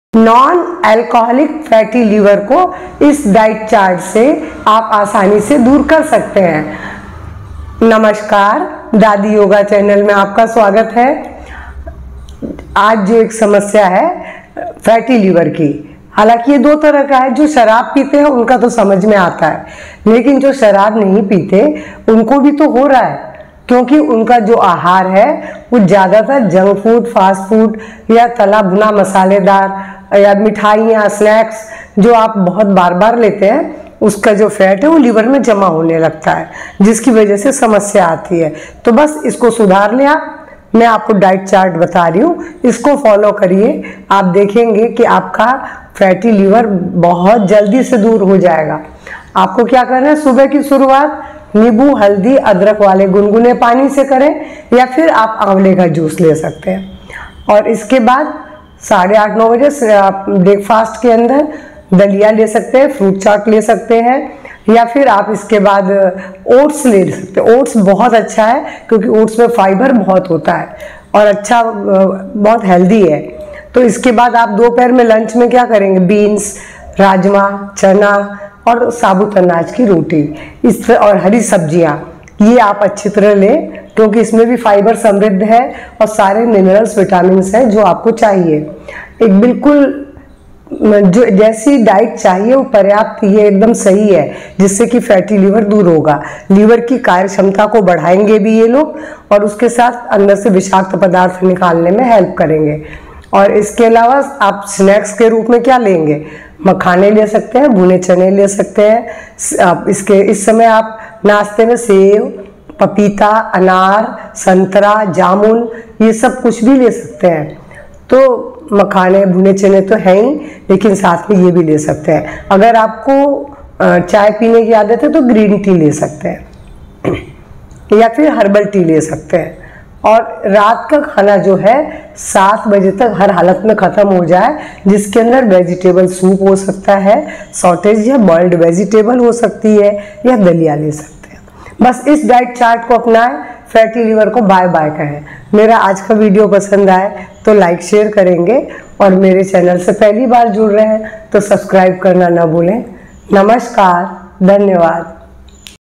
Non alcoholic fatty liver को इस diet chart से आप आसानी से दूर कर सकते हैं। नमस्कार, दादी योगा चैनल में आपका स्वागत है। आज जो एक समस्या है फैटी लीवर की, हालांकि ये दो तरह का है। जो शराब पीते हैं उनका तो समझ में आता है, लेकिन जो शराब नहीं पीते उनको भी तो हो रहा है, क्योंकि उनका जो आहार है वो ज़्यादातर जंक फूड, फास्ट फूड या तला भुना मसालेदार या मिठाइयाँ, स्नैक्स जो आप बहुत बार बार लेते हैं, उसका जो फैट है वो लीवर में जमा होने लगता है, जिसकी वजह से समस्या आती है। तो बस इसको सुधार लें आप। मैं आपको डाइट चार्ट बता रही हूँ, इसको फॉलो करिए। आप देखेंगे कि आपका फैटी लीवर बहुत जल्दी से दूर हो जाएगा। आपको क्या करना है, सुबह की शुरुआत नींबू, हल्दी, अदरक वाले गुनगुने पानी से करें, या फिर आप आंवले का जूस ले सकते हैं। और इसके बाद 8:30-9 बजे आप ब्रेकफास्ट के अंदर दलिया ले सकते हैं, फ्रूट चाट ले सकते हैं, या फिर आप इसके बाद ओट्स ले सकते हैं। ओट्स बहुत अच्छा है, क्योंकि ओट्स में फाइबर बहुत होता है और अच्छा बहुत हेल्दी है। तो इसके बाद आप दोपहर में लंच में क्या करेंगे, बीन्स, राजमा, चना और साबुत अनाज की रोटी और हरी सब्जियां, ये आप अच्छी तरह लें, क्योंकि इसमें भी फाइबर समृद्ध है और सारे मिनरल्स, विटामिन्स हैं जो आपको चाहिए। एक बिल्कुल जो जैसी डाइट चाहिए वो पर्याप्त, ये एकदम सही है, जिससे कि फैटी लीवर दूर होगा। लीवर की कार्य क्षमता को बढ़ाएंगे भी ये लोग, और उसके साथ अंदर से विषाक्त पदार्थ निकालने में हेल्प करेंगे। और इसके अलावा आप स्नैक्स के रूप में क्या लेंगे, मखाने ले सकते हैं, भुने चने ले सकते हैं। आप इस समय आप नाश्ते में सेब, पपीता, अनार, संतरा, जामुन, ये सब कुछ भी ले सकते हैं। तो मखाने, भुने चने तो हैं ही, लेकिन साथ में ये भी ले सकते हैं। अगर आपको चाय पीने की आदत है तो ग्रीन टी ले सकते हैं, या फिर हर्बल टी ले सकते हैं। और रात का खाना जो है 7 बजे तक हर हालत में ख़त्म हो जाए, जिसके अंदर वेजिटेबल सूप हो सकता है, सॉटेज या बॉइल्ड वेजिटेबल हो सकती है, या दलिया ले सकते हैं। बस इस डाइट चार्ट को अपनाएं, फैटी लीवर को बाय बाय कहें। मेरा आज का वीडियो पसंद आए तो लाइक शेयर करेंगे, और मेरे चैनल से पहली बार जुड़ रहे हैं तो सब्सक्राइब करना ना भूलें। नमस्कार, धन्यवाद।